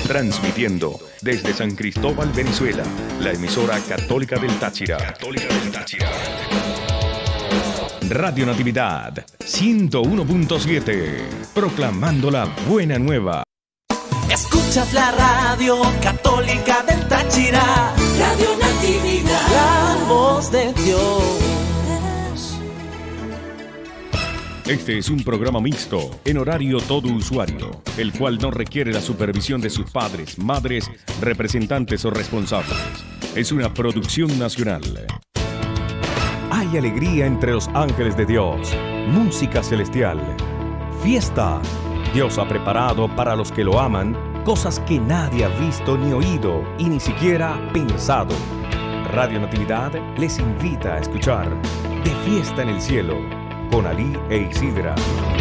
Transmitiendo desde San Cristóbal, Venezuela, la emisora católica del Táchira. Radio Natividad 101.7, proclamando la buena nueva. Escuchas la radio católica del Táchira, Radio Natividad, la voz de Dios. Este es un programa mixto, en horario todo usuario, el cual no requiere la supervisión de sus padres, madres, representantes o responsables. Es una producción nacional. Hay alegría entre los ángeles de Dios, música celestial, fiesta. Dios ha preparado para los que lo aman cosas que nadie ha visto ni oído y ni siquiera pensado. Radio Natividad les invita a escuchar De Fiesta en el Cielo con Alí e Isidra.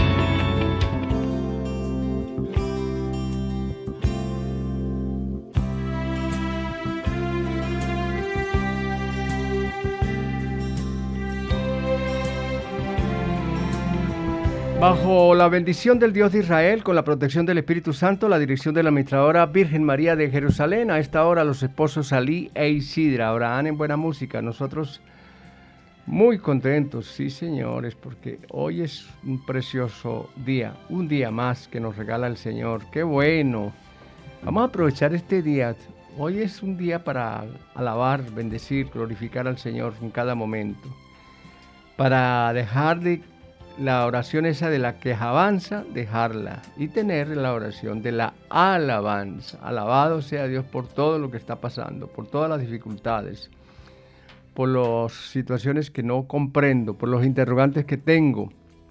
Bajo la bendición del Dios de Israel, con la protección del Espíritu Santo, la dirección de la administradora Virgen María de Jerusalén, a esta hora los esposos Alí e Isidra. Abraham en buena música, nosotros muy contentos, sí señores, porque hoy es un precioso día, un día más que nos regala el Señor. ¡Qué bueno! Vamos a aprovechar este día. Hoy es un día para alabar, bendecir, glorificar al Señor en cada momento. Para dejar de la oración esa de la quejabanza, dejarla y tener la oración de la alabanza. Alabado sea Dios por todo lo que está pasando, por todas las dificultades, por las situaciones que no comprendo, por los interrogantes que tengo.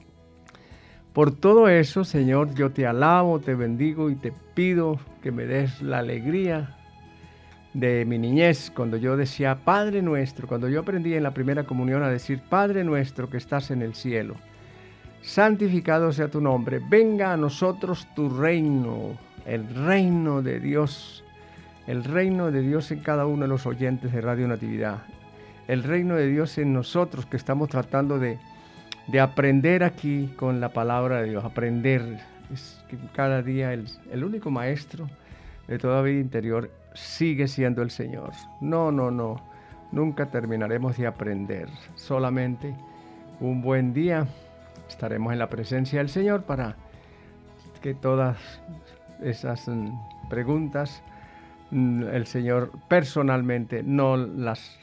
Por todo eso, Señor, yo te alabo, te bendigo y te pido que me des la alegría de mi niñez, cuando yo decía Padre nuestro, cuando yo aprendí en la primera comunión a decir Padre nuestro que estás en el cielo, santificado sea tu nombre, venga a nosotros tu reino, el reino de Dios en cada uno de los oyentes de Radio Natividad, el reino de Dios en nosotros que estamos tratando de aprender aquí con la palabra de Dios, aprender. Es que cada día el único maestro de toda vida interior sigue siendo el Señor. No, nunca terminaremos de aprender, solamente un buen día estaremos en la presencia del Señor para que todas esas preguntas el Señor personalmente no las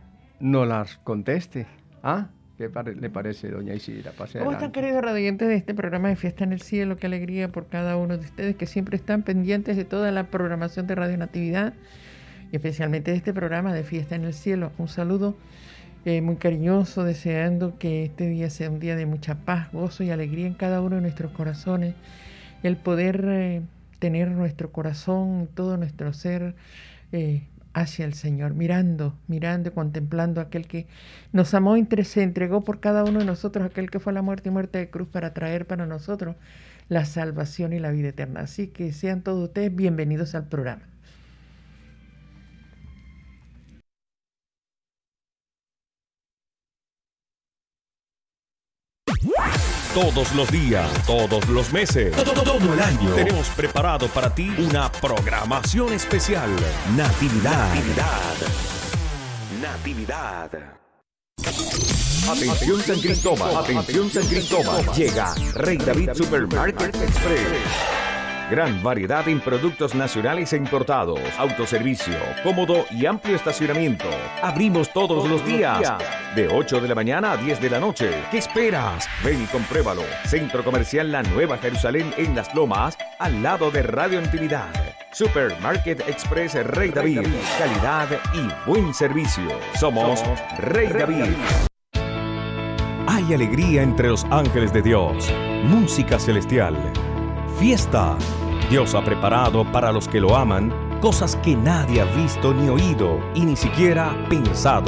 conteste. ¿Ah? ¿Qué le parece, doña Isidra? Pase ¿Cómo adelante. están, queridos radiantes de este programa de Fiesta en el Cielo? Qué alegría por cada uno de ustedes que siempre están pendientes de toda la programación de Radio Natividad y especialmente de este programa de Fiesta en el Cielo. Un saludo muy cariñoso, deseando que este día sea un día de mucha paz, gozo y alegría en cada uno de nuestros corazones. El poder tener nuestro corazón, todo nuestro ser hacia el Señor, mirando y contemplando a aquel que nos amó y se entregó por cada uno de nosotros, aquel que fue a la muerte y muerte de cruz para traer para nosotros la salvación y la vida eterna. Así que sean todos ustedes bienvenidos al programa. Todos los días, todos los meses, todo el año, tenemos preparado para ti una programación especial. Natividad. Atención San Cristóbal, llega Rey David Supermarket Express. Gran variedad en productos nacionales e importados, autoservicio, cómodo y amplio estacionamiento. Abrimos todos los días, de 8 de la mañana a 10 de la noche. ¿Qué esperas? Ven y compruébalo. Centro Comercial La Nueva Jerusalén en Las Lomas, al lado de Radio Natividad. Supermarket Express Rey David. Calidad y buen servicio. Somos Rey David. Hay alegría entre los ángeles de Dios, música celestial, fiesta. Dios ha preparado para los que lo aman cosas que nadie ha visto ni oído y ni siquiera pensado.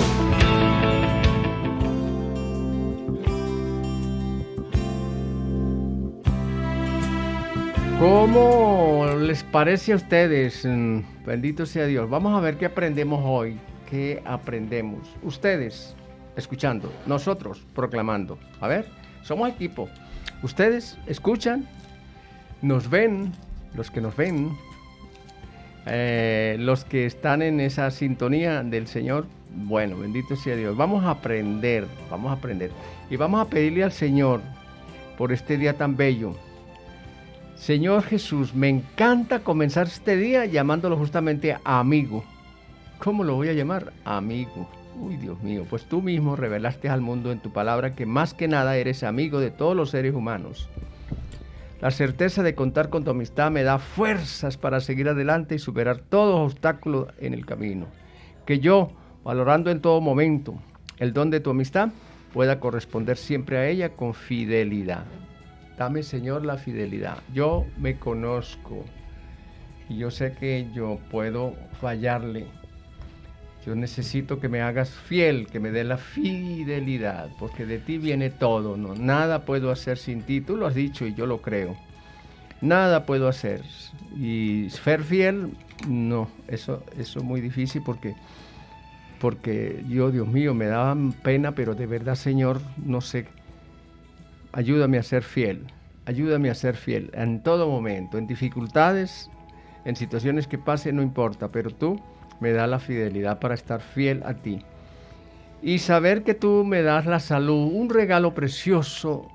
¿Cómo les parece a ustedes? Bendito sea Dios. Vamos a ver qué aprendemos hoy. ¿Qué aprendemos? Ustedes escuchando, nosotros proclamando. A ver, somos equipo. Ustedes escuchan, nos ven, los que nos ven, Los que están en esa sintonía del Señor, bueno, bendito sea Dios. Vamos a aprender. Y vamos a pedirle al Señor por este día tan bello. Señor Jesús, me encanta comenzar este día llamándolo justamente amigo. ¿Cómo lo voy a llamar? Amigo. Uy, Dios mío, pues tú mismo revelaste al mundo en tu palabra que más que nada eres amigo de todos los seres humanos. La certeza de contar con tu amistad me da fuerzas para seguir adelante y superar todos los obstáculos en el camino. Que yo, valorando en todo momento el don de tu amistad, pueda corresponder siempre a ella con fidelidad. Dame, Señor, la fidelidad. Yo me conozco y yo sé que yo puedo fallarle. Yo necesito que me hagas fiel, que me dé la fidelidad, porque de ti viene todo, ¿no? Nada puedo hacer sin ti, tú lo has dicho y yo lo creo. Nada puedo hacer. Y ser fiel, no, eso es muy difícil porque yo, Dios mío, me da pena, pero de verdad, Señor, no sé. Ayúdame a ser fiel en todo momento, en dificultades, en situaciones que pasen, no importa, pero tú me das la fidelidad para estar fiel a ti. Y saber que tú me das la salud, un regalo precioso.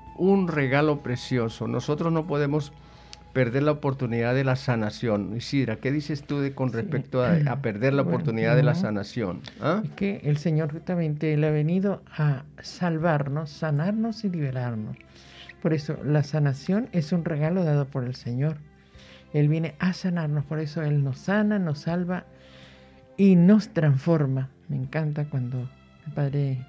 Nosotros no podemos perder la oportunidad de la sanación. Isidra, ¿qué dices tú con respecto a perder la oportunidad de la sanación? ¿Ah? Es que el Señor justamente Él ha venido a salvarnos, sanarnos y liberarnos. Por eso la sanación es un regalo dado por el Señor. Él viene a sanarnos, por eso Él nos sana, nos salva y nos transforma. Me encanta cuando el Padre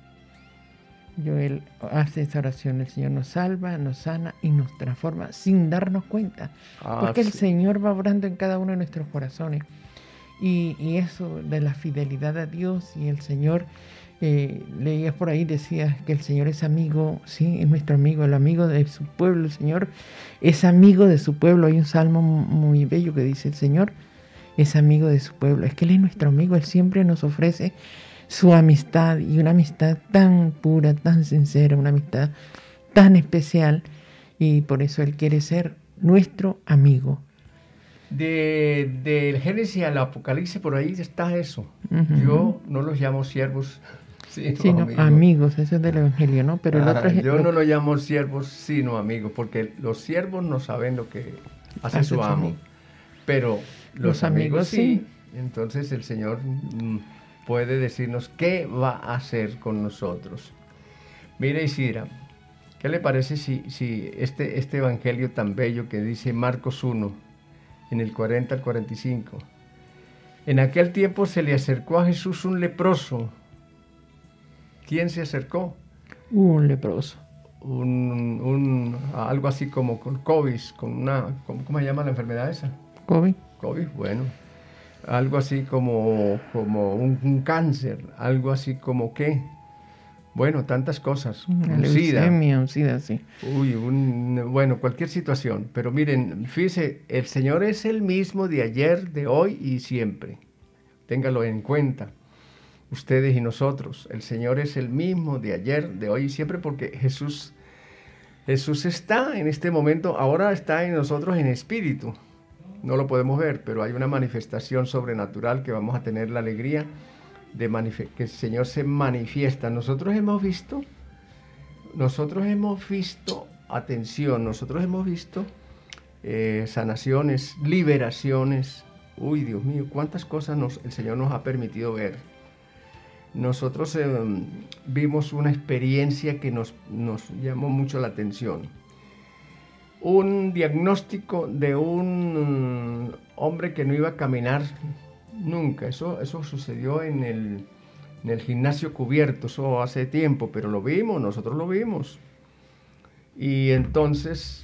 Joel hace esa oración. El Señor nos salva, nos sana y nos transforma sin darnos cuenta. Porque el Señor va obrando en cada uno de nuestros corazones. Y eso de la fidelidad a Dios y el Señor, leías por ahí, decías que el Señor es amigo, sí, es nuestro amigo, el amigo de su pueblo. El Señor es amigo de su pueblo. Hay un salmo muy bello que dice: el Señor es amigo de su pueblo. Es que Él es nuestro amigo. Él siempre nos ofrece su amistad, y una amistad tan pura, tan sincera, una amistad tan especial, y por eso Él quiere ser nuestro amigo. Del Génesis al Apocalipsis, por ahí está eso. Yo no los llamo siervos, sino amigos. Eso es del Evangelio, ¿no? Pero el otro es, yo no lo llamo siervos, sino amigos, porque los siervos no saben lo que hace su amo, pero los amigos sí. Entonces el Señor puede decirnos qué va a hacer con nosotros. Mire, Isidra, ¿qué le parece si este evangelio tan bello que dice Marcos 1, en el 40 al 45? En aquel tiempo se le acercó a Jesús un leproso. ¿Quién se acercó? Un leproso. Algo así como con COVID, ¿cómo se llama la enfermedad esa? COVID, bueno. Algo así como un cáncer, algo así como ¿qué? Bueno, tantas cosas. Un SIDA, sí. Bueno, cualquier situación. Pero miren, fíjense, el Señor es el mismo de ayer, de hoy y siempre. Téngalo en cuenta, ustedes y nosotros. El Señor es el mismo de ayer, de hoy y siempre, porque Jesús está en este momento, ahora está en nosotros en espíritu. No lo podemos ver, pero hay una manifestación sobrenatural que vamos a tener la alegría de que el Señor se manifiesta. Nosotros hemos visto, atención, nosotros hemos visto sanaciones, liberaciones. Uy, Dios mío, cuántas cosas el Señor nos ha permitido ver. Nosotros vimos una experiencia que nos llamó mucho la atención. Un diagnóstico de un hombre que no iba a caminar nunca. Eso sucedió en el gimnasio cubierto, eso hace tiempo, pero nosotros lo vimos. Y entonces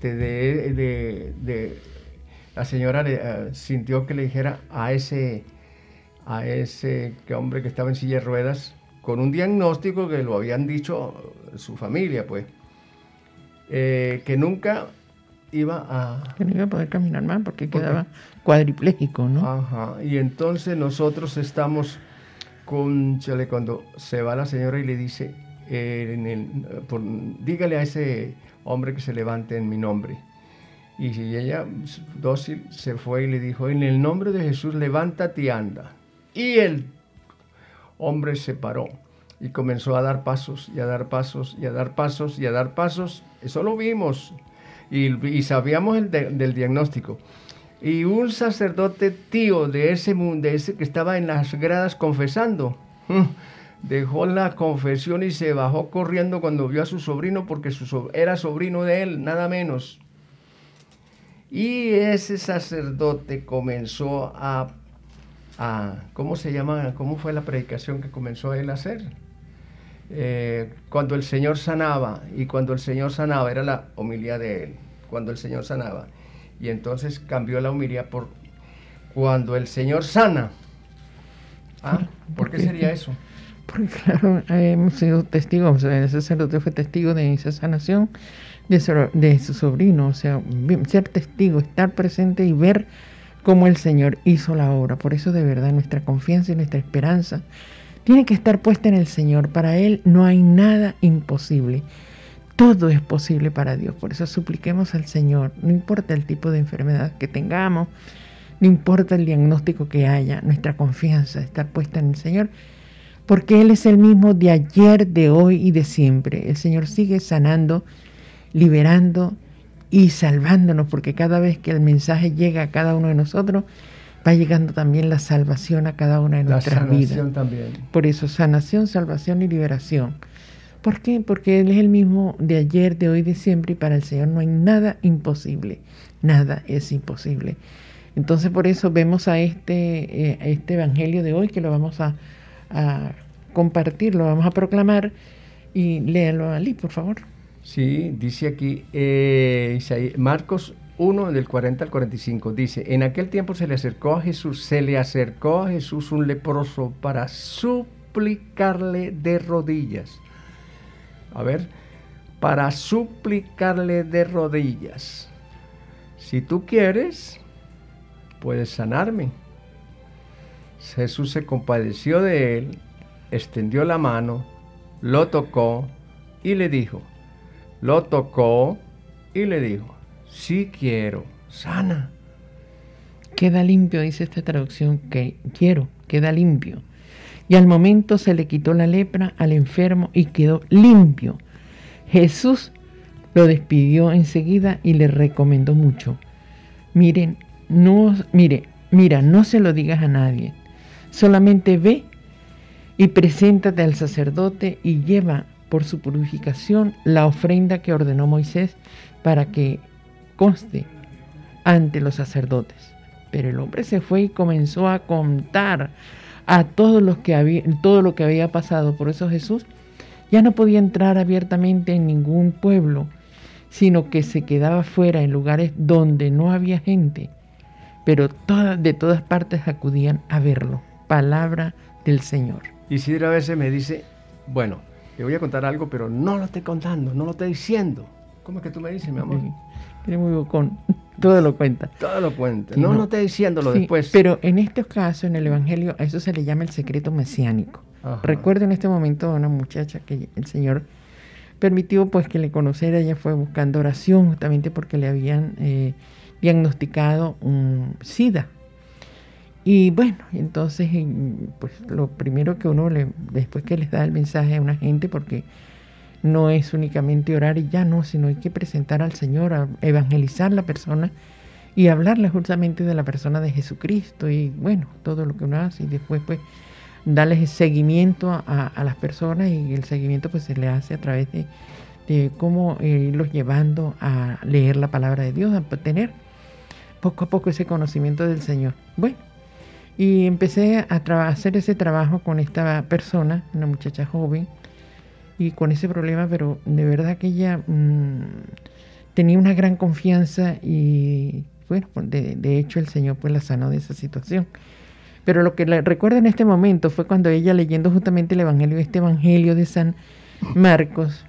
la señora sintió que le dijera a ese hombre que estaba en silla de ruedas, con un diagnóstico que lo habían dicho su familia, pues, que nunca iba a... Que no iba a poder caminar más porque quedaba cuadripléjico, ¿no? Ajá, y entonces nosotros estamos cuando se va la señora y le dice, dígale a ese hombre que se levante en mi nombre. Y ella, dócil, se fue y le dijo, en el nombre de Jesús, levántate y anda. Y el hombre se paró y comenzó a dar pasos, y a dar pasos, y a dar pasos, y a dar pasos. Eso lo vimos y sabíamos del diagnóstico. Y un sacerdote tío de ese que estaba en las gradas confesando, dejó la confesión y se bajó corriendo cuando vio a su sobrino, porque era sobrino de él, nada menos. Y ese sacerdote comenzó a ¿cómo se llama? ¿Cómo fue la predicación que comenzó él a hacer? Cuando el Señor sanaba, y cuando el Señor sanaba, era la homilía de él, cuando el Señor sanaba. Y entonces cambió la homilía por cuando el Señor sana. ¿Por qué sería eso? Porque claro, hemos sido testigos, el sacerdote fue testigo de esa sanación de su sobrino, o sea, ser testigo, estar presente y ver cómo el Señor hizo la obra. Por eso de verdad nuestra confianza y nuestra esperanza tiene que estar puesta en el Señor. Para Él no hay nada imposible, todo es posible para Dios. Por eso supliquemos al Señor, no importa el tipo de enfermedad que tengamos, no importa el diagnóstico que haya, nuestra confianza estar puesta en el Señor, porque Él es el mismo de ayer, de hoy y de siempre. El Señor sigue sanando, liberando y salvándonos, porque cada vez que el mensaje llega a cada uno de nosotros, va llegando también la salvación a cada una de nuestras vidas. La sanación también. Por eso, sanación, salvación y liberación. ¿Por qué? Porque Él es el mismo de ayer, de hoy, de siempre, y para el Señor no hay nada imposible. Nada es imposible. Entonces, por eso vemos a este evangelio de hoy, que lo vamos a compartir, lo vamos a proclamar, y léalo, Ali, por favor. Sí, dice aquí, Marcos 1, del 40 al 45, dice, en aquel tiempo se le acercó a Jesús un leproso para suplicarle de rodillas. A ver, para suplicarle de rodillas, si tú quieres, puedes sanarme. Jesús se compadeció de él, extendió la mano, lo tocó y le dijo, sí quiero, sana. Queda limpio, dice esta traducción, que quiero, queda limpio. Y al momento se le quitó la lepra al enfermo y quedó limpio. Jesús lo despidió enseguida y le recomendó mucho. Mira, no se lo digas a nadie. Solamente ve y preséntate al sacerdote y lleva por su purificación la ofrenda que ordenó Moisés para que conste ante los sacerdotes. Pero el hombre se fue y comenzó a contar a todo lo que había pasado. Por eso Jesús ya no podía entrar abiertamente en ningún pueblo, sino que se quedaba fuera en lugares donde no había gente, pero de todas partes acudían a verlo. Palabra del Señor. Isidra a veces me dice, bueno, te voy a contar algo, pero no lo estoy contando, no lo estoy diciendo. ¿Cómo es que tú me dices, mi amor? Tiene muy bocón, todo lo cuenta. Todo lo cuenta, sí, no estoy diciéndolo después. Pero en estos casos, en el Evangelio, a eso se le llama el secreto mesiánico. Ajá. Recuerdo en este momento a una muchacha que el Señor permitió pues que le conociera. Ella fue buscando oración justamente porque le habían diagnosticado un SIDA. Y bueno, entonces pues lo primero que uno después que les da el mensaje a una gente, porque no es únicamente orar y ya no, sino hay que presentar al Señor, a evangelizar la persona y hablarle justamente de la persona de Jesucristo y bueno, todo lo que uno hace, y después pues darles seguimiento a las personas, y el seguimiento pues se le hace a través de cómo irlos llevando a leer la palabra de Dios, a tener poco a poco ese conocimiento del Señor. Bueno, y empecé a hacer ese trabajo con esta persona, una muchacha joven, y con ese problema, pero de verdad que ella tenía una gran confianza y bueno, de hecho el Señor pues la sanó de esa situación. Pero lo que recuerdo en este momento fue cuando ella, leyendo justamente el Evangelio, este Evangelio de San Marcos,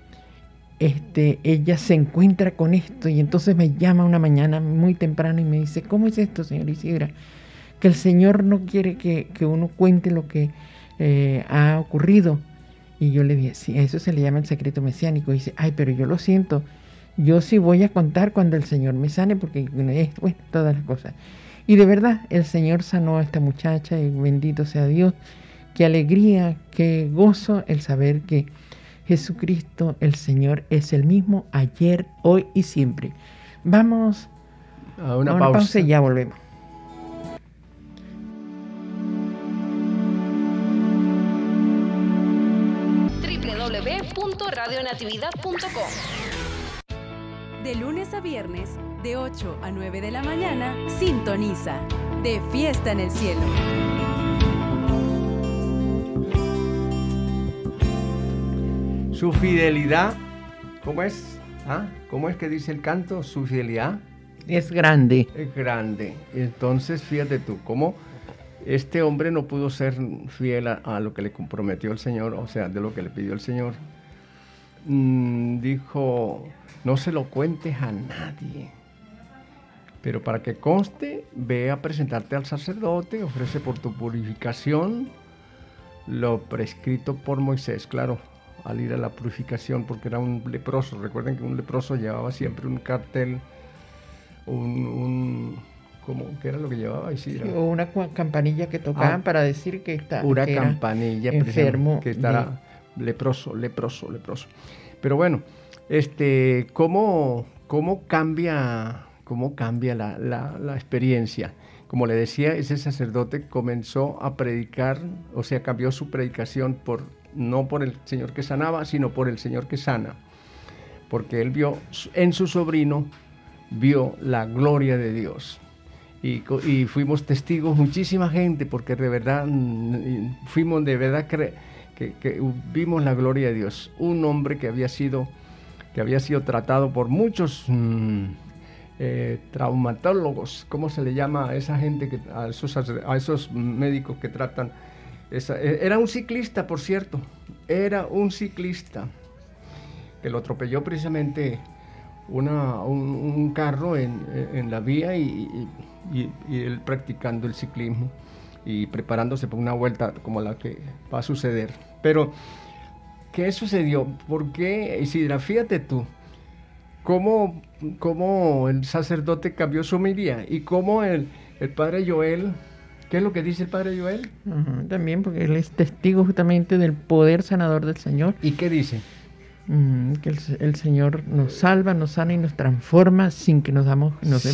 ella se encuentra con esto y entonces me llama una mañana muy temprano y me dice, ¿cómo es esto, señor Isidra? Que el Señor no quiere que uno cuente lo que ha ocurrido. Y yo le dije, sí, eso se le llama el secreto mesiánico. Y dice, ay, pero yo lo siento. yo sí voy a contar cuando el Señor me sane, porque es, bueno, todas las cosas. Y de verdad, el Señor sanó a esta muchacha y bendito sea Dios. Qué alegría, qué gozo el saber que Jesucristo, el Señor, es el mismo ayer, hoy y siempre. Vamos a una pausa y ya volvemos. www.radionatividad.com. De lunes a viernes, de 8 a 9 de la mañana, sintoniza De Fiesta en el Cielo. Su fidelidad, ¿cómo es? ¿Cómo es que dice el canto? Su fidelidad es grande. Es grande. Entonces, fíjate tú, cómo este hombre no pudo ser fiel a lo que le comprometió el Señor, o sea, de lo que le pidió el Señor. Dijo, no se lo cuentes a nadie, pero para que conste, ve a presentarte al sacerdote, ofrece por tu purificación lo prescrito por Moisés, claro, al ir a la purificación, porque era un leproso. Recuerden que un leproso llevaba siempre un cartel, ¿qué era lo que llevaba? Sí, o una campanilla que tocaban para decir que está una campanilla enfermo, que estará leproso. Pero bueno, ¿cómo cambia la experiencia? Como le decía, ese sacerdote comenzó a predicar, o sea, cambió su predicación no por el Señor que sanaba, sino por el Señor que sana. Porque él vio en su sobrino, vio la gloria de Dios. Y fuimos testigos, muchísima gente, porque de verdad que vimos la gloria de Dios. Un hombre que había sido tratado por muchos traumatólogos, ¿cómo se le llama a esa gente, a esos médicos que tratan? Era un ciclista, por cierto, que lo atropelló precisamente un carro en la vía y él practicando el ciclismo y preparándose para una vuelta como la que va a suceder. Pero, ¿qué sucedió? ¿Por qué, Isidra? Fíjate tú, cómo el sacerdote cambió su homilía y cómo el padre Joel, ¿qué es lo que dice el padre Joel? También porque él es testigo justamente del poder sanador del Señor. ¿Y qué dice? Que el Señor nos salva, nos sana y nos transforma sin que nos demos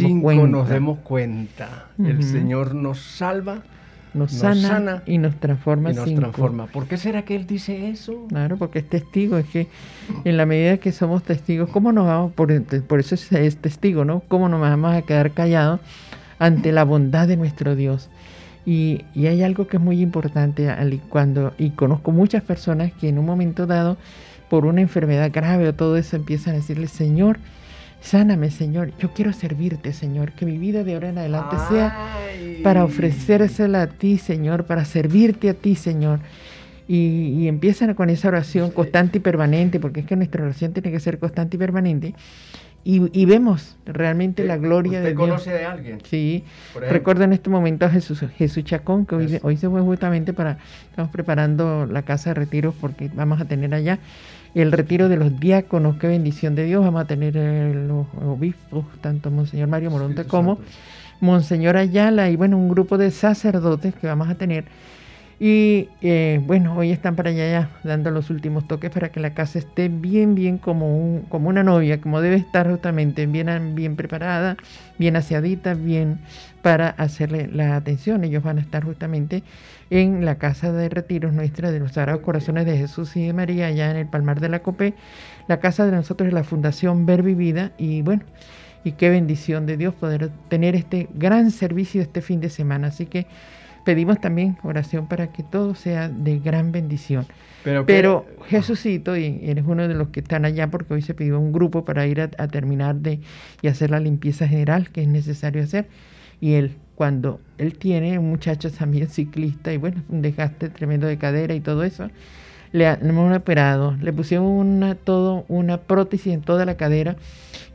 cuenta. El Señor nos salva, nos sana y nos transforma. ¿Por qué será que Él dice eso? Claro, porque es testigo. Es que en la medida que somos testigos, ¿cómo nos vamos? Por eso es testigo, ¿no? ¿Cómo nos vamos a quedar callados ante la bondad de nuestro Dios? Y hay algo que es muy importante, y conozco muchas personas que en un momento dado, por una enfermedad grave o todo eso, empiezan a decirle: Señor, sáname, Señor, yo quiero servirte, Señor, que mi vida de ahora en adelante sea para ofrecérsela a ti, Señor, para servirte a ti, Señor. Y empiezan con esa oración constante y permanente, porque es que nuestra oración tiene que ser constante y permanente. Y vemos realmente la gloria de Dios. ¿Usted conoce de alguien? Sí. Recuerdo en este momento a Jesús Chacón, que hoy se fue justamente estamos preparando la casa de retiros, porque vamos a tener allá el retiro de los diáconos. Qué bendición de Dios. Vamos a tener los obispos, tanto Monseñor Mario Moronta como Monseñor Ayala, y bueno, un grupo de sacerdotes que vamos a tener. Y bueno, hoy están para allá ya dando los últimos toques para que la casa esté bien como una novia, como debe estar justamente, bien preparada, bien aseadita, bien para hacerle la atención. Ellos van a estar justamente en la casa de retiros nuestra de los Sagrados Corazones de Jesús y de María, allá en el Palmar de la Copé. La casa de nosotros es la Fundación Verbo y Vida, y bueno, y qué bendición de Dios poder tener este gran servicio este fin de semana. Así que pedimos también oración para que todo sea de gran bendición. Pero Jesucito, y eres uno de los que están allá, porque hoy se pidió un grupo para ir a terminar y hacer la limpieza general que es necesario hacer. Y cuando él tiene un muchacho también ciclista, y bueno, un desgaste tremendo de cadera y todo eso, le hemos operado, le pusieron una prótesis en toda la cadera,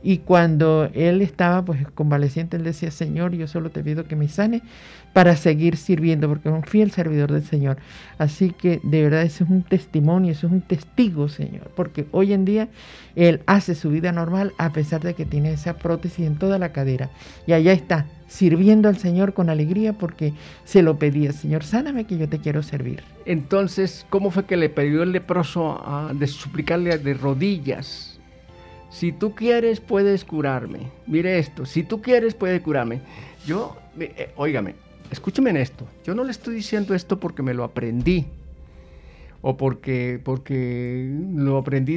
Y cuando él estaba pues convaleciente, él decía, Señor, yo solo te pido que me sane para seguir sirviendo, porque es un fiel servidor del Señor. Así que de verdad eso es un testimonio, eso es un testigo, Señor, porque hoy en día él hace su vida normal a pesar de que tiene esa prótesis en toda la cadera. Y allá está, sirviendo al Señor con alegría porque se lo pedía, Señor, sáname que yo te quiero servir. Entonces, ¿cómo fue que le pidió el leproso de suplicarle de rodillas? Si tú quieres, puedes curarme. Mire esto, si tú quieres, puedes curarme. Yo, óigame, escúcheme en esto. Yo no le estoy diciendo esto porque me lo aprendí. O porque lo aprendí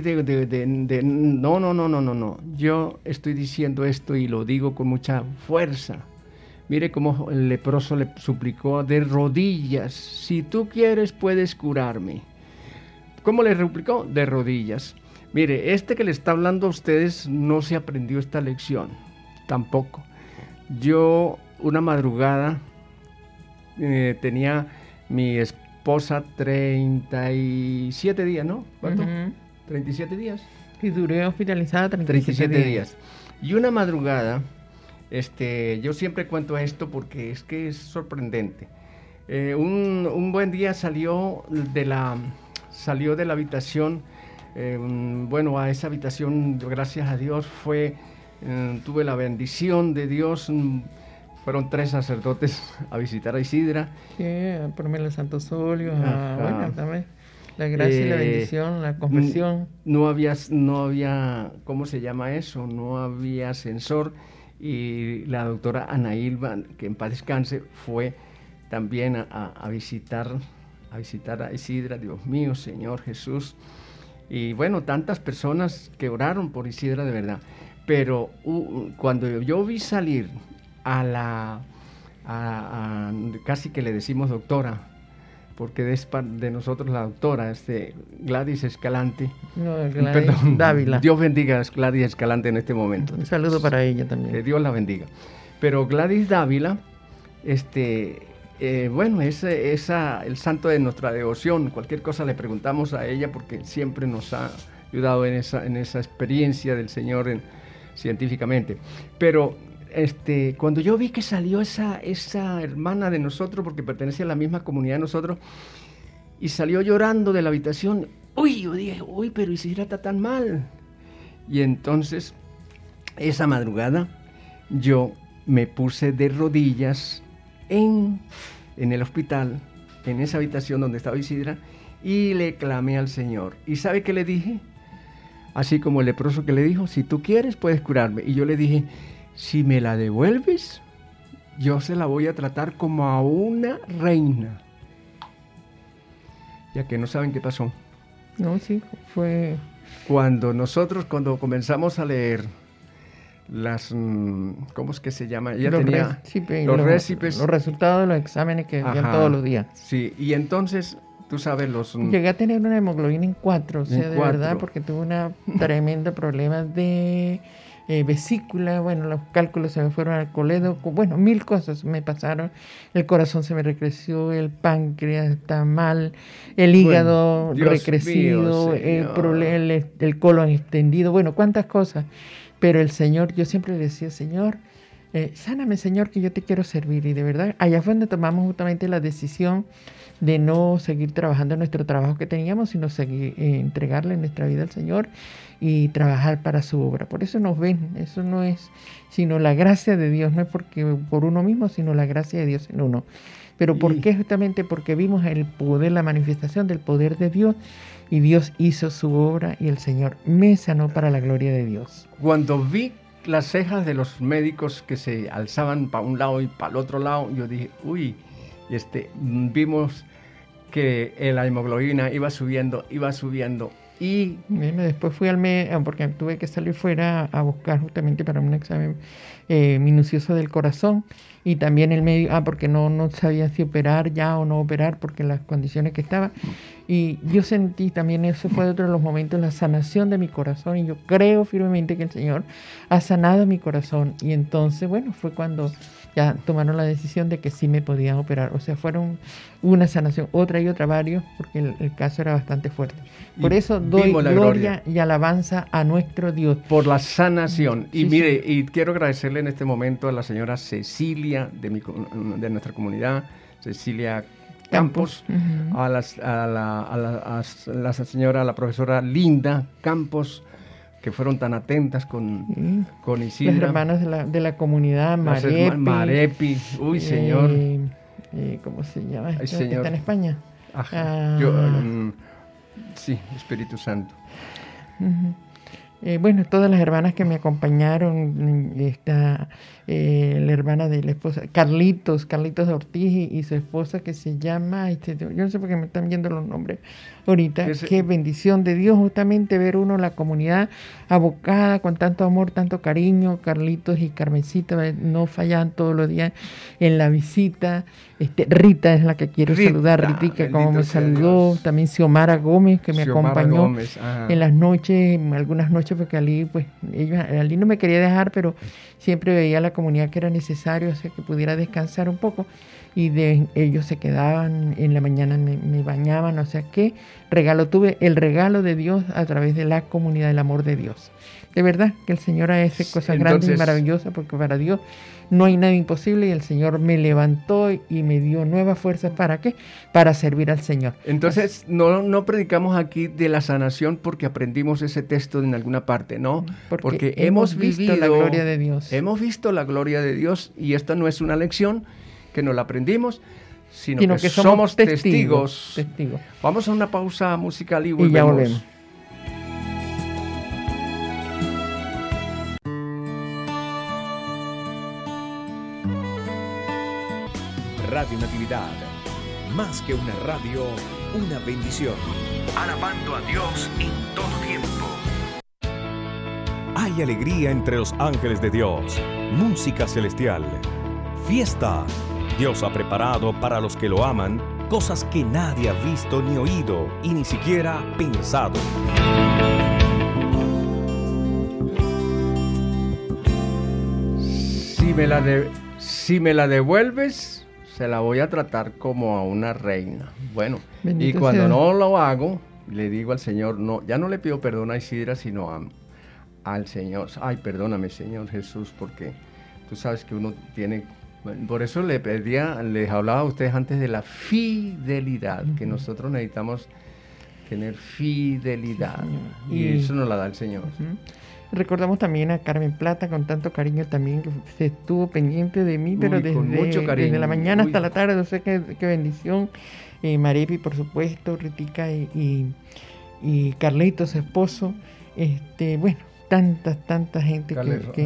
No. Yo estoy diciendo esto y lo digo con mucha fuerza. Mire cómo el leproso le suplicó de rodillas. Si tú quieres, puedes curarme. ¿Cómo le suplicó? De rodillas. Mire, que le está hablando a ustedes no se aprendió esta lección, tampoco. Yo una madrugada tenía mi esposa 37 días, ¿no? ¿Cuánto? 37 días. Y duré hospitalizada 37 días. Y una madrugada, yo siempre cuento esto porque es que es sorprendente. Un buen día salió de la habitación. A esa habitación, gracias a Dios, tuve la bendición de Dios. Fueron 3 sacerdotes a visitar a Isidra. Sí, a ponerme los santos óleos, también la gracia y la bendición, la confesión. No había, ¿cómo se llama eso? No había ascensor. Y la doctora Ana Ilva, que en paz descanse, fue también a visitar a Isidra. Dios mío, Señor Jesús. Y bueno, tantas personas que oraron por Isidra de verdad. Pero cuando yo vi salir casi que le decimos doctora, porque es de nosotros la doctora, Gladys Escalante. No, Gladys Dávila. Dios bendiga a Gladys Escalante en este momento. Un saludo para ella también. Que Dios la bendiga. Pero Gladys Dávila, es el santo de nuestra devoción. Cualquier cosa le preguntamos a ella porque siempre nos ha ayudado en esa experiencia del Señor científicamente. Pero cuando yo vi que salió esa hermana de nosotros, porque pertenece a la misma comunidad de nosotros, y salió llorando de la habitación, yo dije, pero Isidra está tan mal. Y entonces, esa madrugada, yo me puse de rodillas en el hospital, en esa habitación donde estaba Isidra, y le clamé al Señor. ¿Y sabe qué le dije? Así como el leproso que le dijo, si tú quieres, puedes curarme. Y yo le dije, si me la devuelves, yo se la voy a tratar como a una reina. Ya que no saben qué pasó. No, sí, fue... Cuando comenzamos a leer ¿cómo es que se llama? Ella tenía los resultados de los exámenes que habían todos los días. Sí, y entonces, tú sabes, llegué a tener una hemoglobina en 4, o sea, de verdad, porque tuve un tremendo problema de vesícula, los cálculos se me fueron al coledo, 1000 cosas me pasaron, el corazón se me recreció, el páncreas está mal, el hígado recrecido, el colon extendido, cuántas cosas. Pero el Señor, yo siempre le decía, Señor, sáname, Señor, que yo te quiero servir. Y de verdad, allá fue donde tomamos justamente la decisión de no seguir trabajando en nuestro trabajo que teníamos, sino seguir entregarle nuestra vida al Señor y trabajar para su obra. Por eso nos ven, eso no es sino la gracia de Dios, no es por uno mismo, sino la gracia de Dios en uno. Pero ¿por qué? Justamente porque vimos el poder, la manifestación del poder de Dios, y Dios hizo su obra y el Señor me sanó para la gloria de Dios. Cuando vi las cejas de los médicos que se alzaban para un lado y para el otro lado, yo dije, vimos que la hemoglobina iba subiendo, y... después fui al médico, porque tuve que salir fuera a buscar justamente para un examen minucioso del corazón, y también el médico, porque no sabía si operar ya o no operar, porque las condiciones que estaba, y yo sentí también, eso fue otro de los momentos, la sanación de mi corazón, y yo creo firmemente que el Señor ha sanado mi corazón, y entonces, fue cuando ya tomaron la decisión de que sí me podían operar. O sea, fueron una sanación, otra y otra, varios, porque el caso era bastante fuerte. Por eso doy gloria y alabanza a nuestro Dios. Por la sanación. Sí, y mire, y quiero agradecerle en este momento a la señora Cecilia de nuestra comunidad, Cecilia Campos, a la señora, la profesora Linda Campos, que fueron tan atentas con Isidra. Las hermanas de la comunidad, Marepi. Uy, señor. ¿Cómo se llama? Ay, señor. Que está en España. Ajá. Sí, Espíritu Santo. Bueno, todas las hermanas que me acompañaron, está la hermana de la esposa, Carlitos de Ortiz y su esposa que se llama, yo no sé por qué me están viendo los nombres ahorita, qué bendición de Dios justamente ver uno la comunidad abocada con tanto amor, tanto cariño. Carlitos y Carmencita no fallan todos los días en la visita. Rita es la que quiero saludar, Ritica, como me saludó, Dios. También Xiomara Gómez, que me acompañó en las noches, algunas noches, porque Ali no me quería dejar, pero siempre veía a la comunidad que era necesario, o sea, que pudiera descansar un poco, y ellos se quedaban, en la mañana me bañaban, o sea, que tuve el regalo de Dios a través de la comunidad, del amor de Dios. De verdad que el Señor hace cosas grandes y maravillosas, porque para Dios no hay nada imposible, y el Señor me levantó y me dio nuevas fuerzas. ¿Para qué? Para servir al Señor. Entonces, no predicamos aquí de la sanación porque aprendimos ese texto en alguna parte, ¿no? Porque hemos visto la gloria de Dios. Hemos visto la gloria de Dios, y esta no es una lección que nos la aprendimos, sino que somos testigos. Vamos a una pausa musical y volvemos. Y ya volvemos. Radio Natividad, más que una radio, una bendición. Alabando a Dios en todo tiempo. Hay alegría entre los ángeles de Dios, música celestial, fiesta. Dios ha preparado para los que lo aman cosas que nadie ha visto ni oído y ni siquiera pensado. Si me la devuelves, se la voy a tratar como a una reina. Bueno, bendito y cuando sea. No lo hago, le digo al Señor, no, ya no le pido perdón a Isidra, sino al Señor. Ay, perdóname, Señor Jesús, porque tú sabes que uno tiene... Por eso les hablaba a ustedes antes de la fidelidad, que nosotros necesitamos tener fidelidad, y eso nos la da el Señor. Recordamos también a Carmen Plata con tanto cariño también, que se estuvo pendiente de mí, pero desde la mañana hasta la tarde, no sé qué bendición. Marepi, por supuesto, Ritica y Carlitos, su esposo, tanta gente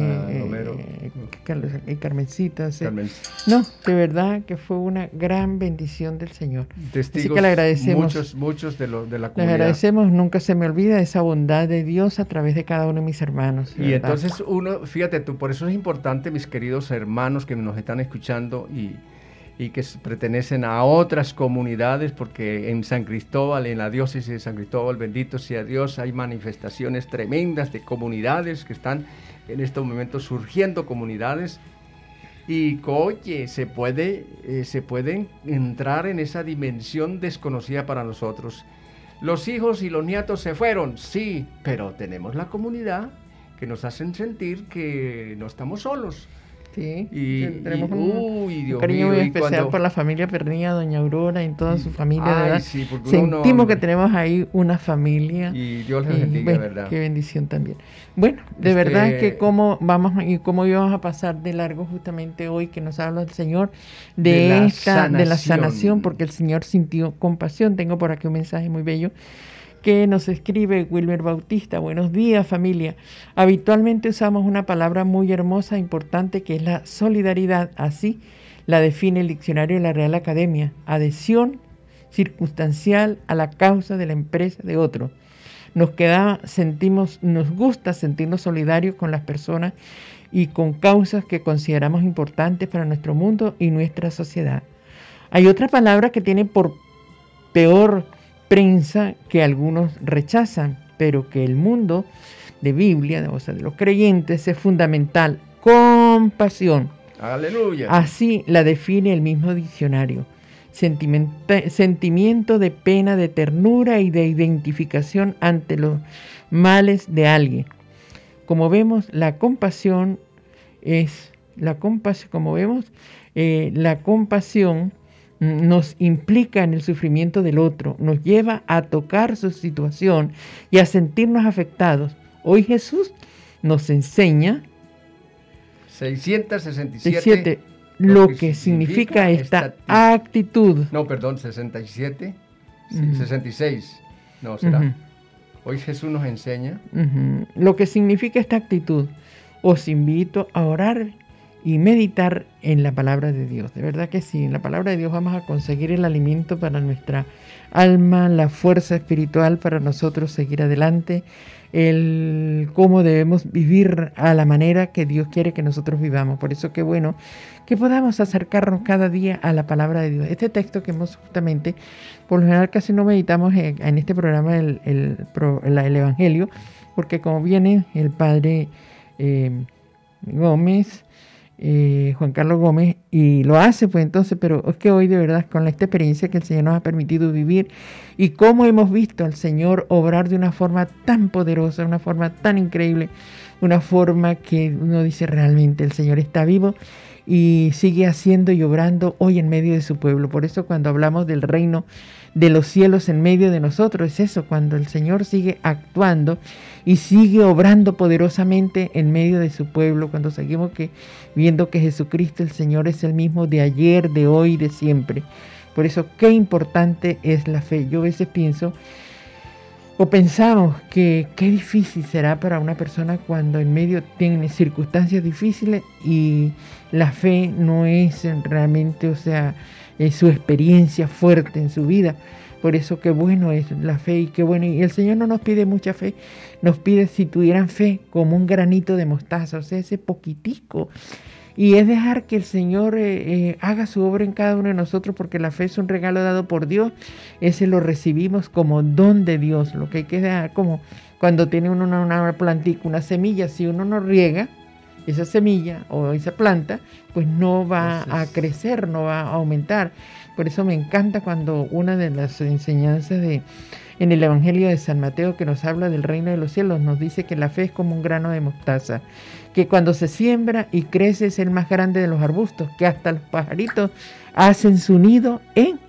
y Carmencita. No, de verdad que fue una gran bendición del Señor. Testigos, así que le agradecemos. Muchos de la comunidad. Le agradecemos, nunca se me olvida esa bondad de Dios a través de cada uno de mis hermanos. Y entonces fíjate tú, por eso es importante, mis queridos hermanos que nos están escuchando y que pertenecen a otras comunidades, porque en San Cristóbal, en la diócesis de San Cristóbal, bendito sea Dios, hay manifestaciones tremendas de comunidades que están en estos momentos surgiendo comunidades, y oye, se puede entrar en esa dimensión desconocida para nosotros. Los hijos y los nietos se fueron, sí, pero tenemos la comunidad que nos hacen sentir que no estamos solos. Sí, tenemos un cariño muy especial por la familia Pernilla, doña Aurora y toda su familia. Sí, sentimos que tenemos ahí una familia. Y Dios les bendiga, ¿verdad? Qué bendición también. Bueno, de verdad que cómo íbamos a pasar de largo justamente hoy que nos habla el Señor de la sanación, porque el Señor sintió compasión. Tengo por aquí un mensaje muy bello que nos escribe Wilmer Bautista. Buenos días, familia. Habitualmente usamos una palabra muy hermosa e importante que es la solidaridad. Así la define el diccionario de la Real Academia. Adhesión circunstancial a la causa de la empresa de otro. Nos gusta sentirnos solidarios con las personas y con causas que consideramos importantes para nuestro mundo y nuestra sociedad. Hay otra palabra que tiene por peor prensa que algunos rechazan, pero que el mundo de Biblia, o sea, de los creyentes, es fundamental: compasión. Aleluya. Así la define el mismo diccionario. Sentimiento de pena, de ternura y de identificación ante los males de alguien. Como vemos, la compasión nos implica en el sufrimiento del otro, nos lleva a tocar su situación y a sentirnos afectados. Hoy Jesús nos enseña 667 lo que significa esta actitud. No, perdón, 67, 66. No, será. Hoy Jesús nos enseña lo que significa esta actitud. Os invito a orar y meditar en la palabra de Dios. De verdad que sí, en la palabra de Dios vamos a conseguir el alimento para nuestra alma, la fuerza espiritual para nosotros seguir adelante, el cómo debemos vivir a la manera que Dios quiere que nosotros vivamos. Por eso qué bueno que podamos acercarnos cada día a la palabra de Dios. Este texto que hemos justamente, por lo general casi no meditamos en este programa el Evangelio, porque como viene el padre Gómez, Juan Carlos Gómez, y lo hace, pues entonces, pero es que hoy de verdad con esta experiencia que el Señor nos ha permitido vivir y cómo hemos visto al Señor obrar de una forma tan poderosa, una forma tan increíble, una forma que uno dice realmente el Señor está vivo y sigue haciendo y obrando hoy en medio de su pueblo. Por eso cuando hablamos del reino de los cielos en medio de nosotros, es eso, cuando el Señor sigue actuando y sigue obrando poderosamente en medio de su pueblo, cuando seguimos viendo que Jesucristo el Señor es el mismo de ayer, de hoy, de siempre. Por eso qué importante es la fe. Yo a veces pienso o pensamos que qué difícil será para una persona cuando en medio tiene circunstancias difíciles y la fe no es realmente, o sea, su experiencia fuerte en su vida. Por eso qué bueno es la fe y qué bueno. Y el Señor no nos pide mucha fe, nos pide si tuvieran fe como un granito de mostaza, o sea, ese poquitico. Y es dejar que el Señor haga su obra en cada uno de nosotros, porque la fe es un regalo dado por Dios. Ese lo recibimos como don de Dios. Lo que hay que dejar, como cuando tiene uno una plantica, una semilla, si uno no riega esa semilla o esa planta, pues no va a crecer, no va a aumentar. Por eso me encanta cuando una de las enseñanzas en el Evangelio de San Mateo, que nos habla del reino de los cielos, nos dice que la fe es como un grano de mostaza, que cuando se siembra y crece es el más grande de los arbustos, que hasta los pajaritos hacen su nido en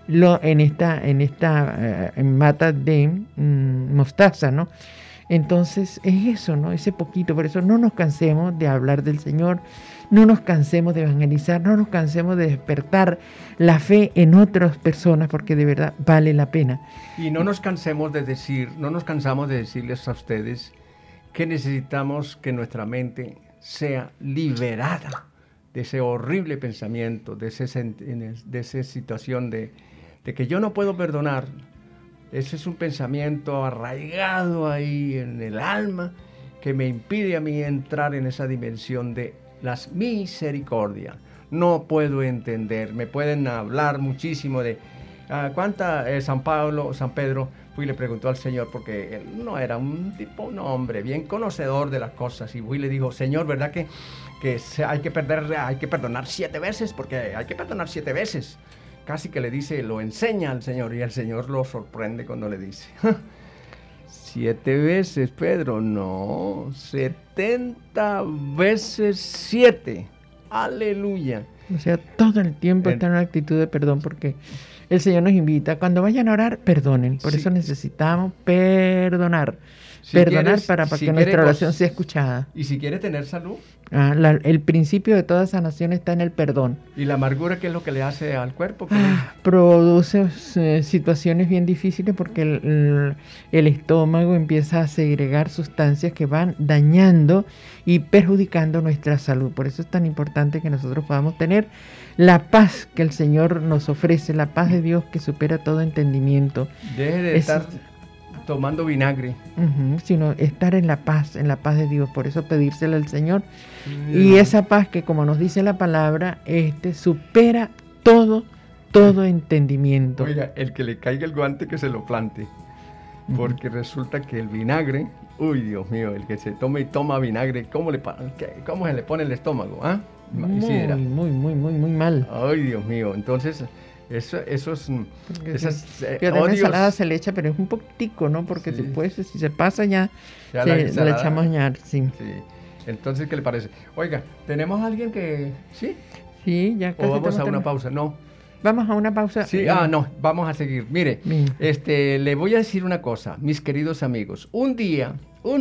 esta mata de mostaza, ¿no? Entonces es eso, ¿no? Ese poquito. Por eso no nos cansemos de hablar del Señor, no nos cansemos de evangelizar, no nos cansemos de despertar la fe en otras personas, porque de verdad vale la pena. Y no nos cansamos de decirles a ustedes que necesitamos que nuestra mente sea liberada de ese horrible pensamiento, de esa situación de que yo no puedo perdonar. Ese es un pensamiento arraigado ahí en el alma que me impide a mí entrar en esa dimensión de las misericordia. No puedo entender, me pueden hablar muchísimo de San Pedro fue y le preguntó al Señor, porque él no era un hombre bien conocedor de las cosas, y fue y le dijo: Señor, ¿verdad que hay que perdonar 7 veces? Porque hay que perdonar 7 veces. Casi que le dice, lo enseña al Señor, y el Señor lo sorprende cuando le dice: 7 veces, Pedro, no, 70 veces 7. Aleluya. O sea, todo el tiempo está en una actitud de perdón, porque el Señor nos invita, cuando vayan a orar, perdonen. Por eso necesitamos perdonar. Para que nuestra oración sea escuchada. Y si quiere tener salud. El principio de toda sanación está en el perdón. ¿Y la amargura qué es lo que le hace al cuerpo? Produce situaciones bien difíciles, porque el estómago empieza a segregar sustancias que van dañando y perjudicando nuestra salud. Por eso es tan importante que nosotros podamos tener la paz que el Señor nos ofrece, la paz de Dios que supera todo entendimiento. Deje de estar tomando vinagre. Sino estar en la paz de Dios. Por eso pedírsela al Señor. Y esa paz que, como nos dice la palabra, supera todo entendimiento. Oiga, el que le caiga el guante que se lo plante. Porque resulta que el vinagre, uy, Dios mío, el que se toma vinagre, ¿cómo se le pone el estómago? Isidra. Muy mal. Ay, Dios mío. Entonces, esos la ensalada se le echa, pero es un poquitico, ¿no? Porque Sí. después, si se pasa ya Ya la ensalada. echamos ya, sí. Sí. Entonces, ¿qué le parece? Oiga, ¿tenemos a alguien que...? ¿Sí? Sí, ya casi ¿O vamos a estamos una terminando. pausa? No. Vamos a una pausa. Sí, no, vamos a seguir. Mire, Bien. le voy a decir una cosa, mis queridos amigos. Un día,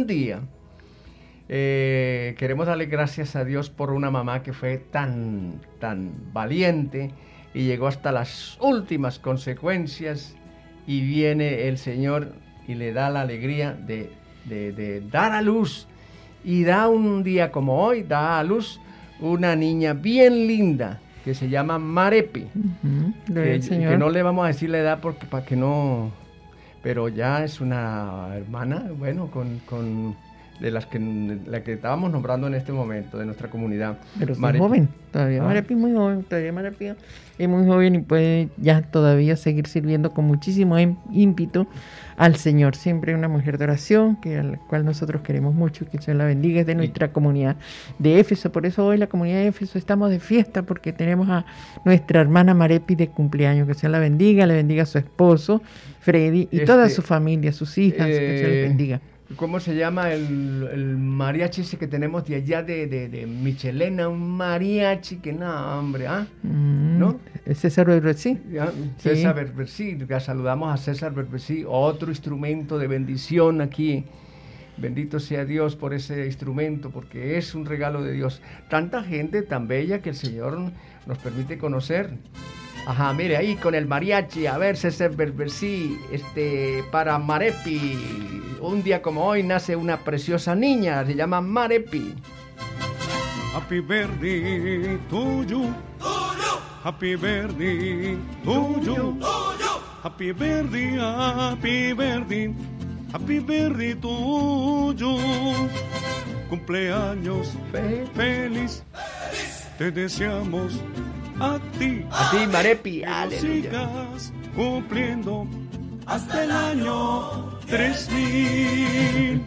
queremos darle gracias a Dios por una mamá que fue tan valiente y llegó hasta las últimas consecuencias, y viene el Señor y le da la alegría de dar a luz, y da un día como hoy, da a luz una niña bien linda que se llama Marepi. Ujú, gloria al Señor. Que no le vamos a decir la edad porque para que no, pero ya es una hermana, bueno, con de la que estábamos nombrando en este momento de nuestra comunidad. Pero es Marepi. joven, todavía Ah. Marepi es muy joven, todavía Marepi es muy joven y puede ya todavía seguir sirviendo con muchísimo ímpetu al Señor. Siempre una mujer de oración, a la cual nosotros queremos mucho, que el Señor la bendiga, es de nuestra comunidad de Éfeso. Por eso hoy la comunidad de Éfeso estamos de fiesta, porque tenemos a nuestra hermana Marepi de cumpleaños. Que el Señor la bendiga, le bendiga a su esposo, Freddy, y toda su familia, sus hijas, que el Señor les bendiga. ¿Cómo se llama el mariachi ese que tenemos de allá de Michelena? Un mariachi que no, hombre, ¿ah? ¿No? César Berbersí. Ya, Sí. César Berbersí, ya saludamos a César Berbersí, otro instrumento de bendición aquí. Bendito sea Dios por ese instrumento, porque es un regalo de Dios. Tanta gente tan bella que el Señor nos permite conocer. Ajá, mire, ahí con el mariachi, a ver, César Berbersí, para Marepi. Un día como hoy nace una preciosa niña, se llama Marepi. Happy birthday to you. Happy birthday to you. Happy birthday, happy birthday. Happy birthday to you. Cumpleaños feliz. Te deseamos a ti. A ti, Marepi, Que aleluya. sigas cumpliendo hasta el año 3000.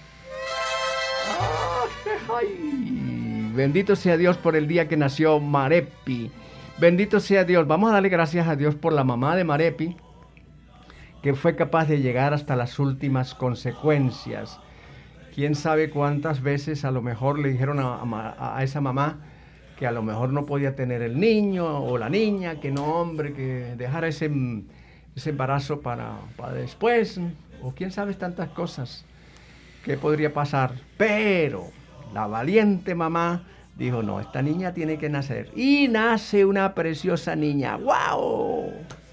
Ay, bendito sea Dios por el día que nació Marepi. Bendito sea Dios. Vamos a darle gracias a Dios por la mamá de Marepi, que fue capaz de llegar hasta las últimas consecuencias. Quién sabe cuántas veces a lo mejor le dijeron a esa mamá que a lo mejor no podía tener el niño o la niña, que no, hombre, que dejara ese embarazo para después, o quién sabe tantas cosas que podría pasar. Pero la valiente mamá dijo, no, esta niña tiene que nacer. Y nace una preciosa niña. ¡Wow!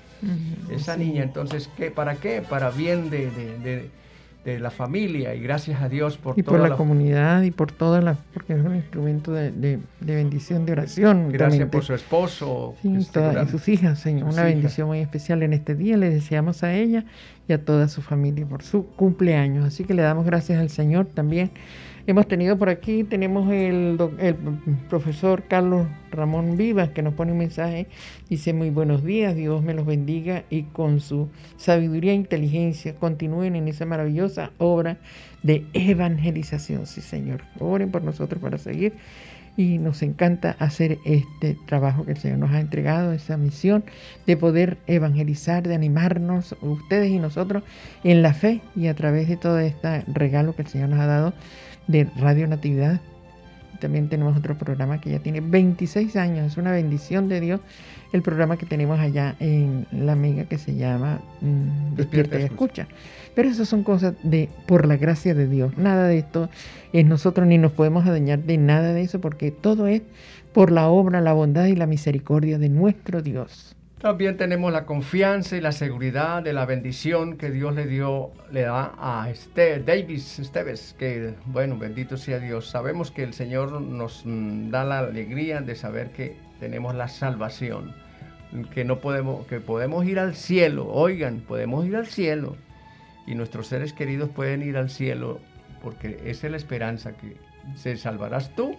Esa niña, entonces, ¿para qué? Para bien de la familia, y gracias a Dios por Y por toda la comunidad y por todas las, porque es un instrumento de bendición, de oración. Gracias realmente. por su esposo. Sí, y sus hijas, Señor. Sus Una hijas. bendición muy especial en este día. Le deseamos a ella y a toda su familia por su cumpleaños. Así que le damos gracias al Señor también. Hemos tenido por aquí, tenemos el profesor Carlos Ramón Vivas, que nos pone un mensaje. Dice, muy buenos días, Dios me los bendiga y con su sabiduría e inteligencia continúen en esa maravillosa obra de evangelización. Sí, Señor. Oren por nosotros para seguir. Y nos encanta hacer este trabajo que el Señor nos ha entregado, esa misión de poder evangelizar, de animarnos, ustedes y nosotros, en la fe y a través de todo este regalo que el Señor nos ha dado de Radio Natividad. También tenemos otro programa que ya tiene 26 años, es una bendición de Dios, el programa que tenemos allá en La Mega que se llama Despierta y Escucha. Pero esas son cosas por la gracia de Dios. Nada de esto es nosotros, ni nos podemos adueñar de nada de eso, porque todo es por la obra, la bondad y la misericordia de nuestro Dios. También tenemos la confianza y la seguridad de la bendición que Dios le da a Davis Esteves, que, bueno, bendito sea Dios. Sabemos que el Señor nos da la alegría de saber que tenemos la salvación, que podemos ir al cielo. Oigan, podemos ir al cielo, y nuestros seres queridos pueden ir al cielo, porque esa es la esperanza, que se salvarás tú.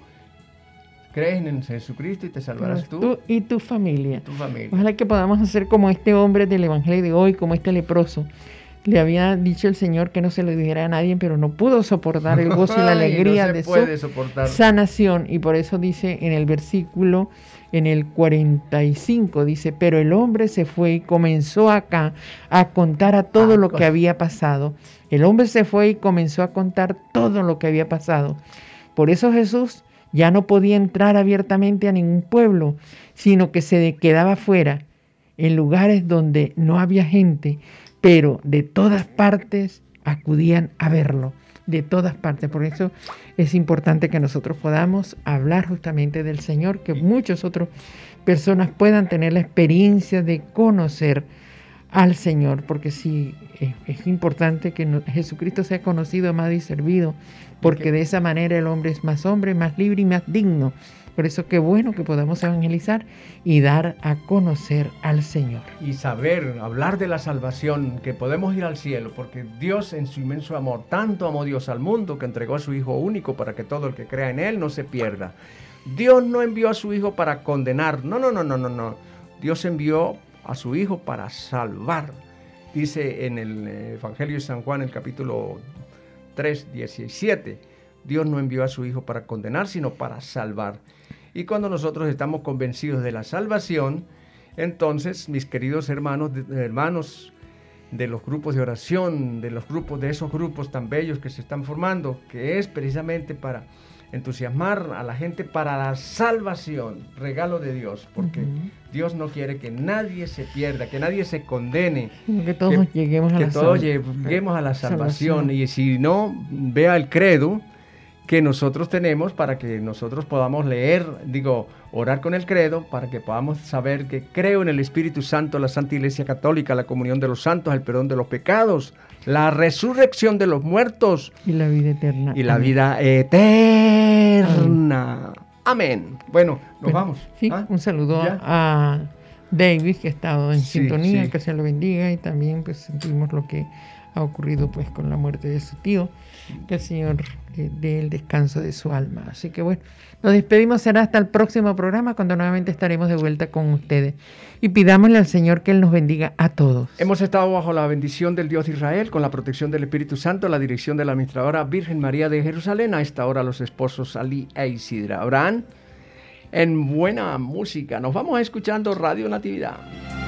Crees en Jesucristo y te salvarás tú y tu familia. y tu familia. Ojalá que podamos hacer como este hombre del Evangelio de hoy, como este leproso, Le había dicho el Señor que no se lo dijera a nadie, pero no pudo soportar el gozo y la alegría de su sanación. Y por eso dice en el versículo, en el 45, dice, pero el hombre se fue y comenzó acá a contar a todo lo que había pasado. El hombre se fue y comenzó a contar todo lo que había pasado. Por eso Jesús ya no podía entrar abiertamente a ningún pueblo, sino que se quedaba fuera, en lugares donde no había gente, pero de todas partes acudían a verlo, de todas partes. Por eso es importante que nosotros podamos hablar justamente del Señor, que muchas otras personas puedan tener la experiencia de conocer al Señor, porque sí, es importante que Jesucristo sea conocido, amado y servido, porque de esa manera el hombre es más hombre, más libre y más digno. Por eso qué bueno que podamos evangelizar y dar a conocer al Señor. Y saber, hablar de la salvación, que podemos ir al cielo, porque Dios en su inmenso amor, tanto amó Dios al mundo que entregó a su Hijo único para que todo el que crea en Él no se pierda. Dios no envió a su Hijo para condenar, no. Dios envió a su Hijo para salvar. Dice en el Evangelio de San Juan, el capítulo 3, 17, Dios no envió a su Hijo para condenar, sino para salvar. Y cuando nosotros estamos convencidos de la salvación, entonces, mis queridos hermanos de los grupos de oración, de esos grupos tan bellos que se están formando, que es precisamente para entusiasmar a la gente para la salvación, regalo de Dios, porque Dios no quiere que nadie se pierda, que nadie se condene, que todos lleguemos a la salvación. Y si no, vea el credo que nosotros tenemos para que nosotros podamos orar con el credo, para que podamos saber que creo en el Espíritu Santo, la Santa Iglesia Católica, la comunión de los santos, el perdón de los pecados, la resurrección de los muertos y la vida eterna. Y la vida eterna. Amén. Bueno, nos vamos. Sí, un saludo a David, que ha estado en sintonía, que se lo bendiga, y también pues sentimos lo que ha ocurrido pues con la muerte de su tío, que el Señor dé el descanso de su alma. Así que bueno, nos despedimos, será hasta el próximo programa, cuando nuevamente estaremos de vuelta con ustedes, y pidámosle al Señor que Él nos bendiga a todos. Hemos estado bajo la bendición del Dios de Israel, con la protección del Espíritu Santo, la dirección de la administradora Virgen María de Jerusalén. A esta hora los esposos Alí e Isidra. Abraham, en buena música nos vamos escuchando Radio Natividad.